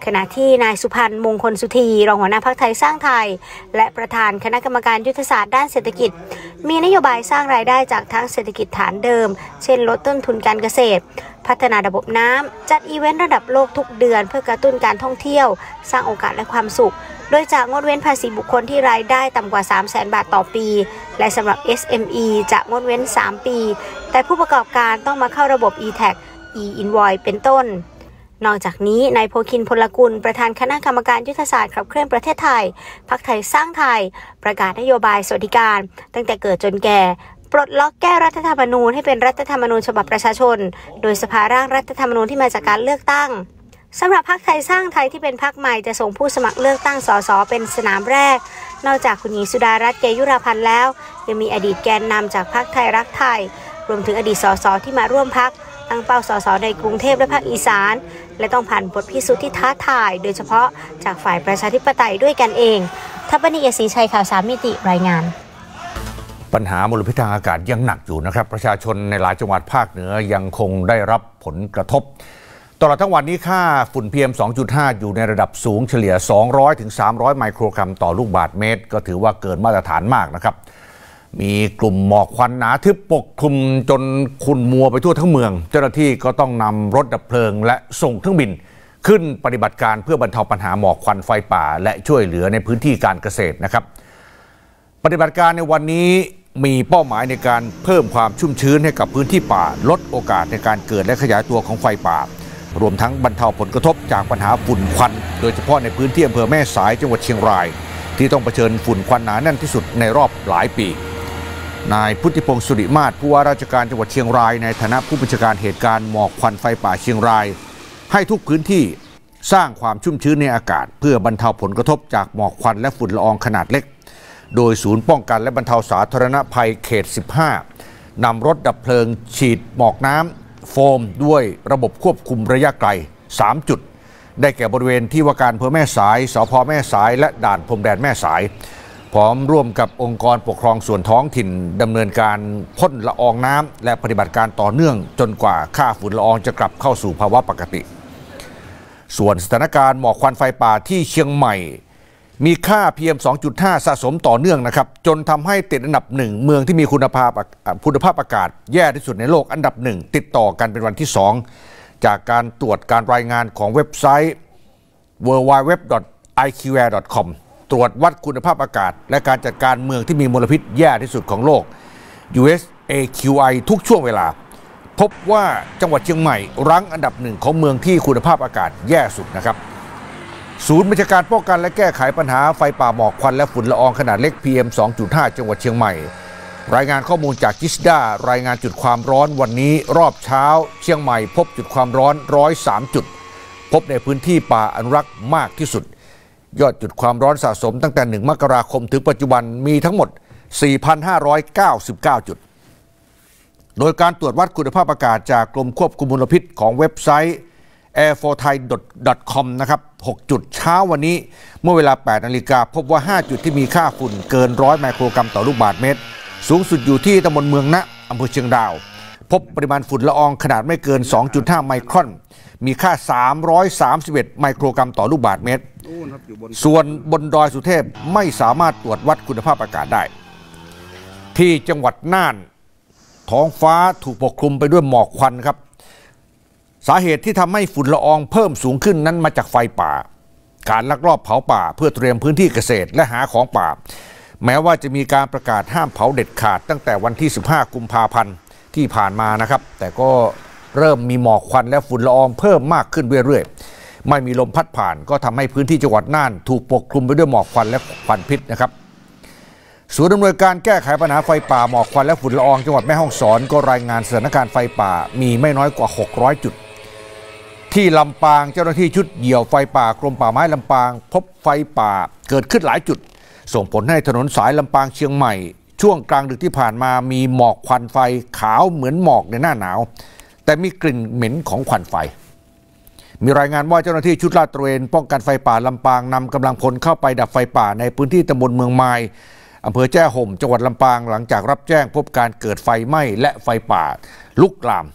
ขณะที่นายสุพันธ์มงคลสุธีรองหัวหน้าพรรคไทยสร้างไทยและประธานคณะกรรมการยุทธศาสตร์ด้านเศรษฐกิจมีนโยบายสร้างรายได้จากทั้งเศรษฐกิจฐานเดิมเช่นลดต้นทุนการเกษตรพัฒนาระบบน้ำจัดอีเวนต์ระดับโลกทุกเดือนเพื่อกระตุ้นการท่องเที่ยวสร้างโอกาสและความสุขโดยจะงดเว้นภาษีบุคคลที่รายได้ต่ำกว่า สามแสน บาทต่อปีและสำหรับ เอส เอ็ม อี จะงดเว้นสามปีแต่ผู้ประกอบการต้องมาเข้าระบบ อี แท็ก e-invoice เป็นต้นนอกจากนี้นายโพคินพลกุลประธานคณะกรรมการยุทธศาสตร์ขับเคลื่อนประเทศไทยพรรคไทยสร้างไทยประกาศนโยบายสวัสดิการตั้งแต่เกิดจนแก่ปลดล็อกแก้รัฐธรรมนูญให้เป็นรัฐธรรมนูญฉบับประชาชนโดยสภาร่างรัฐธรรมนูญที่มาจากการเลือกตั้งสำหรับพรรคไทยสร้างไทยที่เป็นพรรคใหม่จะส่งผู้สมัครเลือกตั้งสสเป็นสนามแรกนอกจากคุณหญิงสุดารัตน์เกยุราพันธ์แล้วยังมีอดีตแกนนำจากพรรคไทยรักไทยรวมถึงอดีตสสที่มาร่วมพรรคตั้งเป้าสสในกรุงเทพและภาคอีสานและต้องผ่านบทพิสูจน์ที่ท้าทายโดยเฉพาะจากฝ่ายประชาธิปไตยด้วยกันเองทัพนิยศรีชัยข่าวสามมิติรายงานปัญหามลพิษทางอากาศยังหนักอยู่นะครับประชาชนในหลายจังหวัดภาคเหนือยังคงได้รับผลกระทบตลอดทั้งวันนี้ค่าฝุ่น พี เอ็ม สองจุดห้า อยู่ในระดับสูงเฉลี่ย สองร้อยถึงสามร้อย ไมโครกรัมต่อลูกบาศก์เมตรก็ถือว่าเกินมาตรฐานมากนะครับมีกลุ่มหมอกควันหนาทึบปกคลุมจนขุ่นมัวไปทั่วทั้งเมืองเจ้าหน้าที่ก็ต้องนำรถดับเพลิงและส่งเครื่องบินขึ้นปฏิบัติการเพื่อบรรเทาปัญหาหมอกควันไฟป่าและช่วยเหลือในพื้นที่การเกษตรนะครับปฏิบัติการในวันนี้มีเป้าหมายในการเพิ่มความชุ่มชื้นให้กับพื้นที่ป่าลดโอกาสในการเกิดและขยายตัวของไฟป่ารวมทั้งบรรเทาผลกระทบจากปัญหาฝุ่นควันโดยเฉพาะในพื้นที่อำเภอแม่สายจังหวัดเชียงรายที่ต้องเผชิญฝุ่นควันหนาแน่นที่สุดในรอบหลายปีนายพุทธิพงศ์สุริมาศผู้ว่าราชการจังหวัดเชียงรายในฐานะผู้บัญชาการเหตุการณ์หมอกควันไฟป่าเชียงรายให้ทุกพื้นที่สร้างความชุ่มชื้นในอากาศเพื่อบรรเทาผลกระทบจากหมอกควันและฝุ่นละอองขนาดเล็กโดยศูนย์ป้องกันและบรรเทาสาธารณภัยเขตสิบห้านำรถดับเพลิงฉีดหมอกน้ำโฟมด้วยระบบควบคุมระยะไกลสามจุดได้แก่บริเวณที่ว่าการอำเภอแม่สายสภ.แม่สายและด่านพรมแดนแม่สายพร้อมร่วมกับองค์กรปกครองส่วนท้องถิ่นดำเนินการพ่นละอองน้ำและปฏิบัติการต่อเนื่องจนกว่าค่าฝุ่นละอองจะกลับเข้าสู่ภาวะปกติส่วนสถานการณ์หมอกควันไฟป่าที่เชียงใหม่มีค่า พี เอ็ม สองจุดห้า สะสมต่อเนื่องนะครับจนทำให้ติดอันดับหนึ่งเมืองที่มีคุณภาพคุณภาพอากาศแย่ที่สุดในโลกอันดับหนึ่งติดต่อกันเป็นวันที่สองจากการตรวจการรายงานของเว็บไซต์ ดับเบิลยู ดับเบิลยู ดับเบิลยู ดอท ไอ คิว แอร์ ดอท คอม ตรวจวัดคุณภาพอากาศและการจัดการเมืองที่มีมลพิษแย่ที่สุดของโลก ยู เอส เอ คิว ไอ ทุกช่วงเวลาพบว่าจังหวัดเชียงใหม่รั้งอันดับหนึ่งของเมืองที่คุณภาพอากาศแย่สุดนะครับศูนย์บัญชาการป้องกันและแก้ไขปัญหาไฟป่าหมอกควันและฝุ่นละอองขนาดเล็ก พี เอ็ม สองจุดห้า จังหวัดเชียงใหม่รายงานข้อมูลจากจิสดารายงานจุดความร้อนวันนี้รอบเช้าเชียงใหม่พบจุดความร้อนหนึ่งร้อยสามจุดพบในพื้นที่ป่าอนุรักษ์มากที่สุดยอดจุดความร้อนสะสมตั้งแต่หนึ่งมกราคมถึงปัจจุบันมีทั้งหมด สี่พันห้าร้อยเก้าสิบเก้า จุดโดยการตรวจวัดคุณภาพอากาศจากกรมควบคุมมลพิษของเว็บไซต์ แอร์ โฟร์ ไทย ดอท คอม นะครับหกจุดเช้าวันนี้เมื่อเวลา แปดนาฬิกาพบว่าห้าจุดที่มีค่าฝุ่นเกินหนึ่งร้อยไมโครกรัมต่อลูกบาศก์เมตรสูงสุดอยู่ที่ตำบลเมืองนะอำเภอเชียงดาวพบปริมาณฝุ่นละอองขนาดไม่เกิน สองจุดห้า ไมครอนมีค่าสามร้อยสามสิบเอ็ดไมโครกรัมต่อลูกบาศก์เมตรส่วนบนดอยสุเทพไม่สามารถตรวจวัดคุณภาพอากาศได้ที่จังหวัดน่านท้องฟ้าถูกปกคลุมไปด้วยหมอกควันครับสาเหตุที่ทำให้ฝุ่นละอองเพิ่มสูงขึ้นนั้นมาจากไฟป่าการลักลอบเผาป่าเพื่อเตรียมพื้นที่เกษตรและหาของป่าแม้ว่าจะมีการประกาศห้ามเผาเด็ดขาดตั้งแต่วันที่สิบห้ากุมภาพันธ์ที่ผ่านมานะครับแต่ก็เริ่มมีหมอกควันและฝุ่นละอองเพิ่มมากขึ้นเรื่อยๆไม่มีลมพัดผ่านก็ทำให้พื้นที่จังหวัดน่านถูกปกคลุมไปด้วยหมอกควันและควันพิษนะครับศูนย์อำนวยการแก้ไขปัญหาไฟป่าหมอกควันและฝุ่นละอองจังหวัดแม่ฮ่องสอนก็รายงานสถานการณ์ไฟป่ามีไม่น้อยกว่าหกร้อยจุดที่ลำปางเจ้าหน้าที่ชุดเหยี่ยวไฟป่ากรมป่าไม้ลำปางพบไฟป่าเกิดขึ้นหลายจุดส่งผลให้ถนนสายลำปางเชียงใหม่ช่วงกลางดึกที่ผ่านมามีหมอกควันไฟขาวเหมือนหมอกในหน้าหนาวแต่มีกลิ่นเหม็นของควันไฟมีรายงานว่าเจ้าหน้าที่ชุดลาดตระเวนป้องกันไฟป่าลำปางนำกำลังพลเข้าไปดับไฟป่าในพื้นที่ตำบลเมืองไม้อำเภอแจ้ห่มจังหวัดลำปางหลังจากรับแจ้งพบการเกิดไฟไหม้และไฟป่าลุกลาม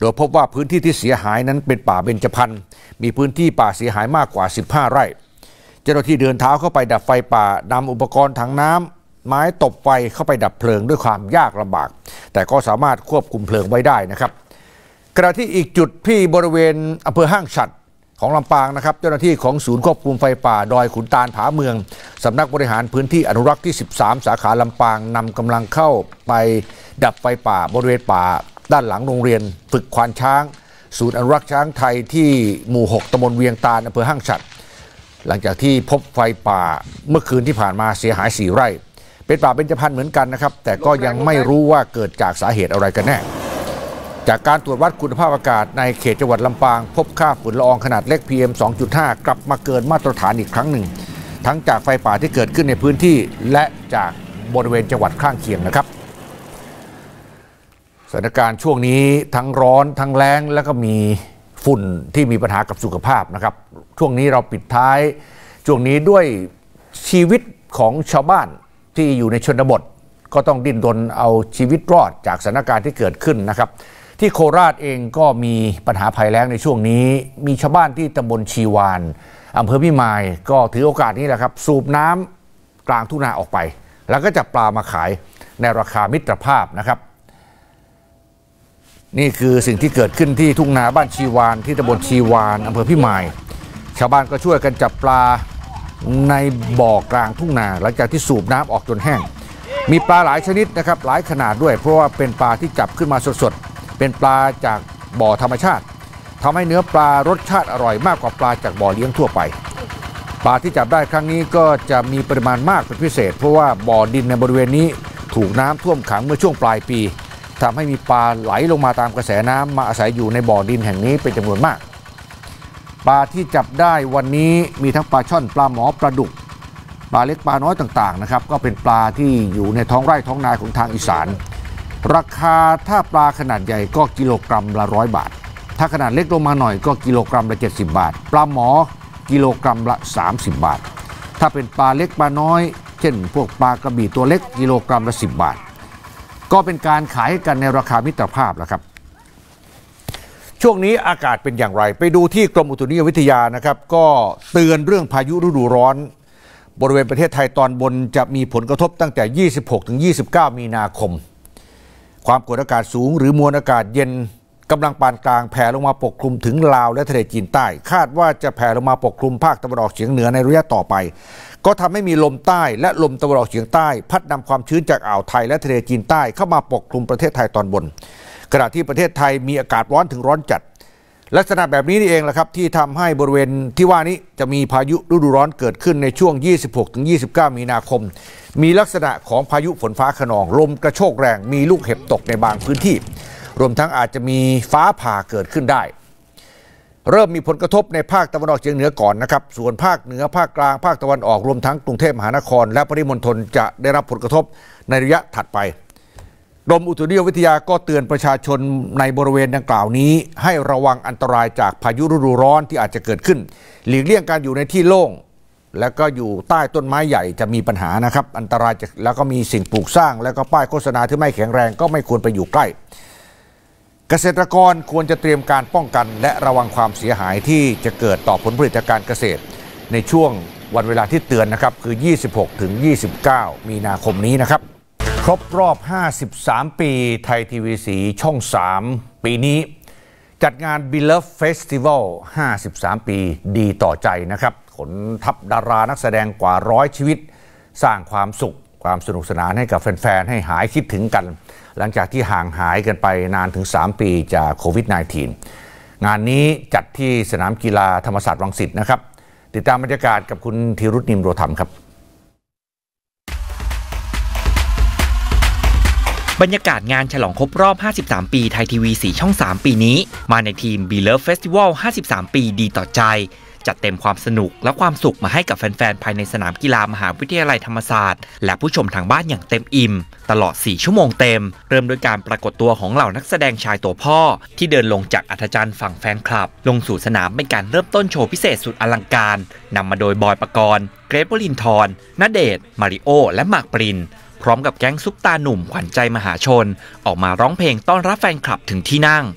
โดยพบว่าพื้นที่ที่เสียหายนั้นเป็นป่าเบญจพรรณมีพื้นที่ป่าเสียหายมากกว่าสิบห้าไร่เจ้าหน้าที่เดินเท้าเข้าไปดับไฟป่านำอุปกรณ์ถังน้ำไม้ตบไฟเข้าไปดับเพลิงด้วยความยากลำบากแต่ก็สามารถควบคุมเพลิงไว้ได้นะครับขณะที่อีกจุดที่บริเวณอำเภอห้างฉัตรของลำปางนะครับเจ้าหน้าที่ของศูนย์ควบคุมไฟป่าดอยขุนตาลผาเมืองสำนักบริหารพื้นที่อนุรักษ์ที่สิบสามสาขาลำปางนำกำลังเข้าไปดับไฟป่าบริเวณป่าด้านหลังโรงเรียนฝึกควานช้างศูนย์อนุรักษ์ช้างไทยที่หมู่หกตำบลเวียงตาลอำเภอห้างฉัตรหลังจากที่พบไฟป่าเมื่อคืนที่ผ่านมาเสียหายสี่ไร่เป็นป่าเบญจพรรณเหมือนกันนะครับแต่ก็ยังไม่รู้ว่าเกิดจากสาเหตุอะไรกันแน่จากการตรวจวัดคุณภาพอากาศในเขตจังหวัดลำปางพบค่าฝุ่นละอองขนาดเล็ก พี เอ็ม สองจุดห้า กลับมาเกินมาตรฐานอีกครั้งหนึ่งทั้งจากไฟป่าที่เกิดขึ้นในพื้นที่และจากบริเวณจังหวัดข้างเคียงนะครับสถานการณ์ช่วงนี้ทั้งร้อนทั้งแล้งแล้วก็มีฝุ่นที่มีปัญหากับสุขภาพนะครับช่วงนี้เราปิดท้ายช่วงนี้ด้วยชีวิตของชาวบ้านที่อยู่ในชนบทก็ต้องดิ้นรนเอาชีวิตรอดจากสถานการณ์ที่เกิดขึ้นนะครับที่โคราชเองก็มีปัญหาภัยแล้งในช่วงนี้มีชาวบ้านที่ตำบลชีวานอำเภอพิมายก็ถือโอกาสนี้แหละครับสูบน้ำกลางทุ่งนาออกไปแล้วก็จับปลามาขายในราคามิตรภาพนะครับนี่คือสิ่งที่เกิดขึ้นที่ทุ่งนาบ้านชีวานที่ตำบลชีวานอำเภอพิมายชาวบ้านก็ช่วยกันจับปลาในบ่อกลางทุ่งนาหลังจากที่สูบน้ำออกจนแห้งมีปลาหลายชนิดนะครับหลายขนาดด้วยเพราะว่าเป็นปลาที่จับขึ้นมาสดๆเป็นปลาจากบ่อธรรมชาติทำให้เนื้อปลารสชาติอร่อยมากกว่าปลาจากบ่อเลี้ยงทั่วไปปลาที่จับได้ครั้งนี้ก็จะมีปริมาณมากเป็นพิเศษเพราะว่าบ่อดินในบริเวณนี้ถูกน้ำท่วมขังเมื่อช่วงปลายปีทำให้มีปลาไหลลงมาตามกระแสน้ำมาอาศัยอยู่ในบ่อดินแห่งนี้เป็นจำนวนมากปลาที่จับได้วันนี้มีทั้งปลาช่อนปลาหมอปลาดุกปลาเล็กปลาน้อยต่างๆนะครับก็เป็นปลาที่อยู่ในท้องไร่ท้องนาของทางอีสานราคาถ้าปลาขนาดใหญ่ก็กิโลกรัมละร้อยบาทถ้าขนาดเล็กลงมาหน่อยก็กิโลกรัมละเจ็ดสิบบาทปลาหมอกิโลกรัมละสามสิบบาทถ้าเป็นปลาเล็กปลาน้อยเช่นพวกปลากระบี่ตัวเล็กกิโลกรัมละสิบบาทก็เป็นการขายกันในราคามิตรภาพแล้วครับช่วงนี้อากาศเป็นอย่างไรไปดูที่กรมอุตุนิยมวิทยานะครับก็เตือนเรื่องพายุฤดูร้อนบริเวณประเทศไทยตอนบนจะมีผลกระทบตั้งแต่ยี่สิบหกถึงยี่สิบเก้ามีนาคมความกดอากาศสูงหรือมวลอากาศเย็นกำลังปานกลางแผ่ลงมาปกคลุมถึงลาวและทะเลจีนใต้คาดว่าจะแผ่ลงมาปกคลุมภาคตะวันออกเฉียงเหนือในระยะต่อไปก็ทำให้มีลมใต้และลมตะวันออกเฉียงใต้พัดนำความชื้นจากอ่าวไทยและทะเลจีนใต้เข้ามาปกคลุมประเทศไทยตอนบนขณะที่ประเทศไทยมีอากาศร้อนถึงร้อนจัดลักษณะแบบนี้นี่เองแหละครับที่ทำให้บริเวณที่ว่านี้จะมีพายุฤดูร้อนเกิดขึ้นในช่วง ยี่สิบหกถึงยี่สิบเก้า มีนาคมมีลักษณะของพายุฝนฟ้าคะนองลมกระโชกแรงมีลูกเห็บตกในบางพื้นที่รวมทั้งอาจจะมีฟ้าผ่าเกิดขึ้นได้เริ่มมีผลกระทบในภาคตะวันออกเฉียงเหนือก่อนนะครับส่วนภาคเหนือภาคกลางภาคตะวันออกรวมทั้งกรุงเทพมหานครและปริมณฑลจะได้รับผลกระทบในระยะถัดไปกรมอุตุนิยมวิทยาก็เตือนประชาชนในบริเวณดังกล่าวนี้ให้ระวังอันตรายจากพายุฤดูร้อนที่อาจจะเกิดขึ้นหลีกเลี่ยงการอยู่ในที่โล่งแล้วก็อยู่ใต้ต้นไม้ใหญ่จะมีปัญหานะครับอันตรายแล้วก็มีสิ่งปลูกสร้างแล้วก็ป้ายโฆษณาที่ไม่แข็งแรงก็ไม่ควรไปอยู่ใกล้เกษตรกรควรจะเตรียมการป้องกันและระวังความเสียหายที่จะเกิดต่อผลผลิตการเกษตรในช่วงวันเวลาที่เตือนนะครับคือยี่สิบหกถึงยี่สิบเก้ามีนาคมนี้นะครับครบรอบห้าสิบสามปีไทยทีวีสีช่องสามปีนี้จัดงาน Beloved Festival ห้าสิบสามปีดีต่อใจนะครับขนทัพดารานักแสดงกว่าร้อยชีวิตสร้างความสุขความสนุกสนานให้กับแฟนๆให้หายคิดถึงกันหลังจากที่ห่างหายกันไปนานถึงสามปีจากโควิด สิบเก้า งานนี้จัดที่สนามกีฬาธรรมศาสตร์รังสิตนะครับติดตามบรรยากาศกับคุณธีรุตนิมโรธรรมครับบรรยากาศงานฉลองครบรอบห้าสิบสามปีไทยทีวีสีช่องสามปีนี้มาในทีม Beloved Festival ห้าสิบสามปีดีต่อใจจัดเต็มความสนุกและความสุขมาให้กับแฟนๆภายในสนามกีฬามหาวิทยาลัยธรรมศาสตร์และผู้ชมทางบ้านอย่างเต็มอิ่มตลอดสี่ชั่วโมงเต็มเริ่มโดยการปรากฏตัวของเหล่านักแสดงชายตัวพ่อที่เดินลงจากอัธจันทร์ฝั่งแฟนคลับลงสู่สนามเป็นการเริ่มต้นโชว์พิเศษสุดอลังการนำมาโดยบอยปกรณ์เกรท วลินทร์ณเดชน์มาริโอและหมากปรินพร้อมกับแก๊งซุปตาหนุ่มขวัญใจมหาชนออกมาร้องเพลงต้อนรับแฟนคลับถึงที่นั่ง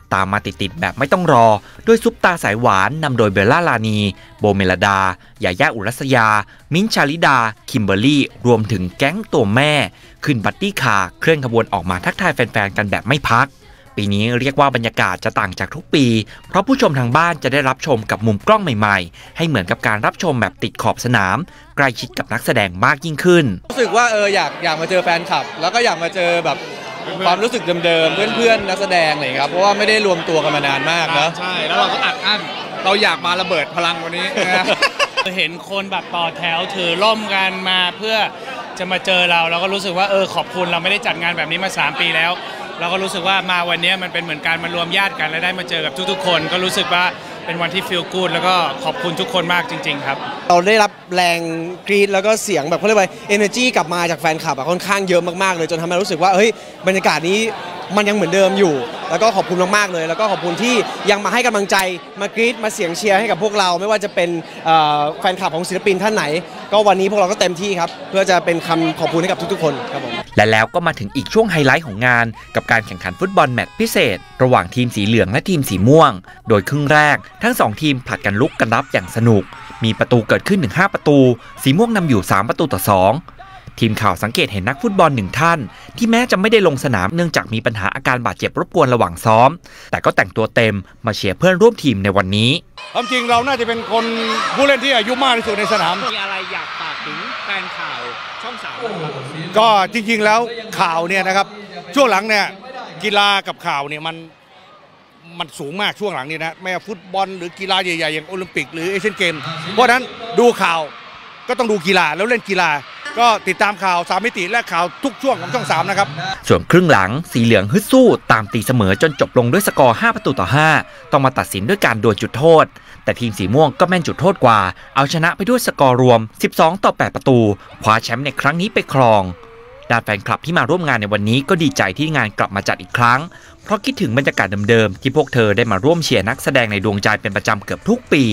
ตามมาติดๆแบบไม่ต้องรอด้วยซุปตาสายหวานนำโดยเบลล่าลานีโบเมลดายาย่าอุรัสยามิ้นท์ชาลิดาคิมเบอร์รี่รวมถึงแก๊งตัวแม่ขึ้นบัดดี้คาร์เคลื่อนขบวนออกมาทักทายแฟนๆกันแบบไม่พักปีนี้เรียกว่าบรรยากาศจะต่างจากทุกปีเพราะผู้ชมทางบ้านจะได้รับชมกับมุมกล้องใหม่ๆให้เหมือนกับการรับชมแบบติดขอบสนามใกล้ชิดกับนักแสดงมากยิ่งขึ้นรู้สึกว่าเอออยากอยากมาเจอแฟนคลับแล้วก็อยากมาเจอแบบความรู้สึกเดิมๆเพื่อนๆนักแสดงอะไรครับเพราะว่าไม่ได้รวมตัวกันมานานมากนะใช่แล้วเราก็อัดอั้นเราอยากมาระเบิดพลังวันนี้เห็นคนแบบต่อแถวถือร่มกันมาเพื่อจะมาเจอเราเราก็รู้สึกว่าเออขอบคุณเราไม่ได้จัดงานแบบนี้มาสามปีแล้วเราก็รู้สึกว่ามาวันนี้มันเป็นเหมือนการมารวมญาติกันและได้มาเจอกับทุกๆคนก็รู้สึกว่าเป็นวันที่ฟีลกู๊ดแล้วก็ขอบคุณทุกคนมากจริงๆครับเราได้รับแรงกรี๊ดแล้วก็เสียงแบบเขาเรียกว่า energy กลับมาจากแฟนคลับค่อนข้างเยอะมากๆเลยจนทำให้รู้สึกว่าเฮ้ยบรรยากาศนี้มันยังเหมือนเดิมอยู่แล้วก็ขอบคุณมากๆเลยแล้วก็ขอบคุณที่ยังมาให้กำลังใจมากรี๊ดมาเสียงเชียร์ให้กับพวกเราไม่ว่าจะเป็นแฟนคลับของศิลปินท่านไหนก็วันนี้พวกเราก็เต็มที่ครับเพื่อจะเป็นคำขอบคุณให้กับทุกๆคนครับผมและแล้วก็มาถึงอีกช่วงไฮไลท์ของงานกับการแข่งขันฟุตบอลแมตช์พิเศษระหว่างทีมสีเหลืองและทีมสีม่วงโดยครึ่งแรกทั้งสองทีมผลัดกันลุกกันรับอย่างสนุกมีประตูเกิดขึ้นถึงห้าประตูสีม่วงนำอยู่สามประตูต่อสองทีมข่าวสังเกตเห็นนักฟุตบอลหนึ่งท่านที่แม้จะไม่ได้ลงสนามเนื่องจากมีปัญหาอาการบาดเจ็บรบกวนระหว่างซ้อมแต่ก็แต่งตัวเต็มมาเชียร์เพื่อนร่วมทีมในวันนี้ความจริงเราน่าจะเป็นคนผู้เล่นที่อายุมากที่สุดในสนามมีอะไรอยากฝากถึงแฟนข่าวช่องสามก็จริงๆแล้วข่าวเนี่ยนะครับช่วงหลังเนี่ยกีฬากับข่าวเนี่ยมันมันสูงมากช่วงหลังนี้นะไม่ว่าฟุตบอลหรือกีฬาใหญ่ๆอย่างโอลิมปิกหรือเอเชียนเกมเพราะฉะนั้นดูข่าวก็ต้องดูกีฬาแล้วเล่นกีฬาก็ติดตามข่าวสามมิติและข่าวทุกช่วงของช่องสามนะครับส่วนครึ่งหลังสีเหลืองฮึดสู้ตามตีเสมอจนจบลงด้วยสกอร์ห้าประตูต่อห้าต้องมาตัดสินด้วยการดวลจุดโทษแต่ทีมสีม่วงก็แม่นจุดโทษกว่าเอาชนะไปด้วยสกอร์รวมสิบสองต่อแปดประตูคว้าแชมป์ในครั้งนี้ไปครองด้านแฟนคลับที่มาร่วมงานในวันนี้ก็ดีใจที่งานกลับมาจัดอีกครั้งเพราะคิดถึงบรรยากาศเดิมๆที่พวกเธอได้มาร่วมเชียร์นักแสดงในดวงใจเป็นประจำเกือบทุกปี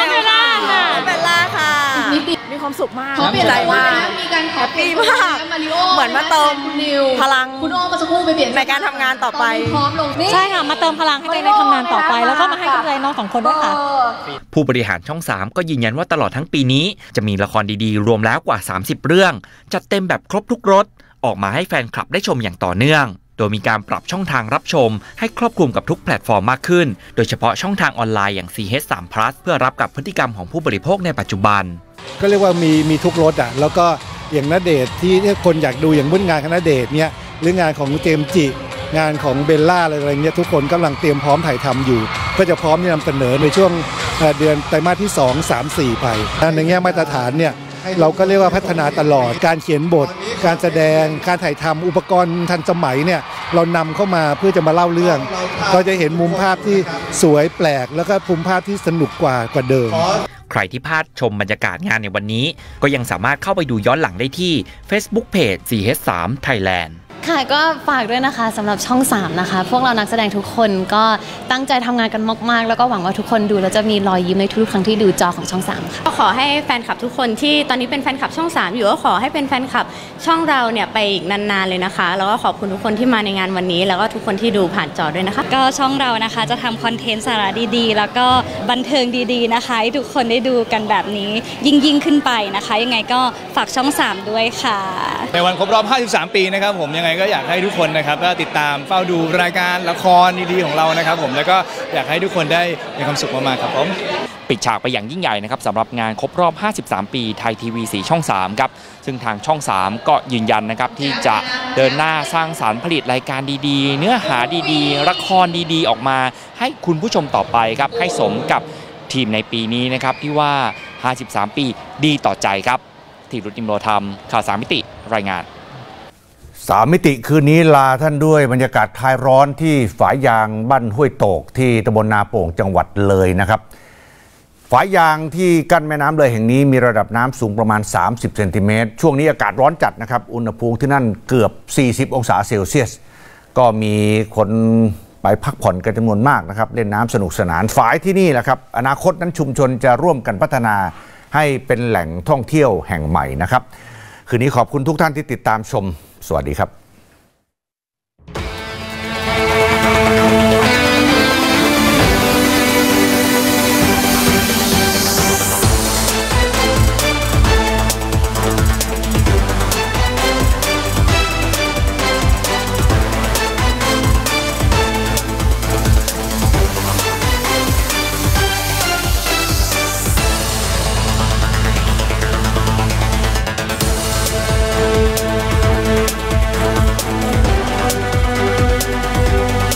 มีความสุขมากดีใจมากแฮปปี้มากเหมือนมาเติมพลังในการทำงานต่อไปใช่ค่ะมาเติมพลังให้ในทำงานต่อไปแล้วก็มาให้กำลังใจน้องสองคนด้วยค่ะผู้บริหารช่องสามก็ยืนยันว่าตลอดทั้งปีนี้จะมีละครดีๆรวมแล้วกว่าสามสิบเรื่องจัดเต็มแบบครบทุกรสออกมาให้แฟนคลับได้ชมอย่างต่อเนื่องโดยมีการปรับช่องทางรับชมให้ครอบคลุมกับทุกแพลตฟอร์มมากขึ้นโดยเฉพาะช่องทางออนไลน์อย่าง ซี เอช สาม พลัส เพื่อรับกับพฤติกรรมของผู้บริโภคในปัจจุบันก็เรียกว่ามีมีทุกรสอ่ะแล้วก็อย่างณเดชน์ที่คนอยากดูอย่างบุญงานของณเดชน์เนี่ยหรืองานของเจมส์จิงานของเบลล่าอะไรเงี้ยทุกคนกำลังเตรียมพร้อมถ่ายทำอยู่เพื่อจะพร้อมที่นำเสนอในช่วงเดือนไตรมาสที่สอง สาม สี่ไปในแง่มาตรฐานเนี่ยเราก็เรียกว่าพัฒนาตลอดการเขียนบทการแสดงการถ่ายทำอุปกรณ์ทันสมัยเนี่ยเรานำเข้ามาเพื่อจะมาเล่าเรื่องก็จะเห็นมุมภาพที่สวยแปลกแล้วก็มุมภาพที่สนุกกว่ากว่าเดิมใครที่พลาดชมบรรยากาศงานในวันนี้ก็ยังสามารถเข้าไปดูย้อนหลังได้ที่ Facebook Page ซี เอช สาม Thailand ค่ะก็ฝากด้วยนะคะสำหรับช่องสามนะคะพวกเรานักแสดงทุกคนก็ตั้งใจทำงานกันมากๆแล้วก็หวังว่าทุกคนดูแล้วจะมีรอยยิ้มในทุกครั้งที่ดูจอของช่องสามค่ะก็ขอให้แฟนคลับทุกคนที่ตอนนี้เป็นแฟนคลับช่องสามอยู่ก็ขอให้เป็นแฟนคลับช่องเราเนี่ยไปอีกนานๆเลยนะคะแล้วก็ขอบคุณทุกคนที่มาในงานวันนี้แล้วก็ทุกคนที่ดูผ่านจอด้วยนะคะก็ช่องเรานะคะจะทำคอนเทนต์สาระดีๆแล้วก็บันเทิงดีๆนะคะให้ทุกคนได้ดูกันแบบนี้ยิ่งๆขึ้นไปนะคะยังไงก็ฝากช่องสามด้วยค่ะในวันครบรอบห้าสิบสามปีนะครับผมยังไงก็อยากให้ทุกคนนะครับก็ติดตามเฝ้าดูรายการละครดีๆของเรานะครับผมแล้วก็อยากให้ทุกคนได้มีความสุขมากๆครับผมปิดฉากไปอย่างยิ่งใหญ่นะครับสำหรับงานครบรอบห้าสิบสามปีไทยทีวีสีช่องสามครับซึ่งทางช่องสามก็ยืนยันนะครับที่จะเดินหน้าสร้างสรรค์ผลิตรายการดีๆเนื้อหาดีๆละครดีๆออกมาให้คุณผู้ชมต่อไปครับให้สมกับทีมในปีนี้นะครับที่ว่าห้าสิบสามปีดีต่อใจครับธีรุต อิมโรธรรมข่าวสามมิติรายงานสามมิติคืนนี้ลาท่านด้วยบรรยากาศคลายร้อนที่ฝายยางบ้านห้วยโตกที่ตำบลนาโป่งจังหวัดเลยนะครับฝายยางที่กั้นแม่น้ำเลยแห่งนี้มีระดับน้ำสูงประมาณสามสิบเซนติเมตรช่วงนี้อากาศร้อนจัดนะครับอุณหภูมิที่นั่นเกือบสี่สิบองศาเซลเซียสก็มีคนไปพักผ่อนกันจำนวนมากนะครับเล่นน้ำสนุกสนานฝายที่นี่แหละครับอนาคตนั้นชุมชนจะร่วมกันพัฒนาให้เป็นแหล่งท่องเที่ยวแห่งใหม่นะครับคืนนี้ขอบคุณทุกท่านที่ติดตามชมสวัสดีครับ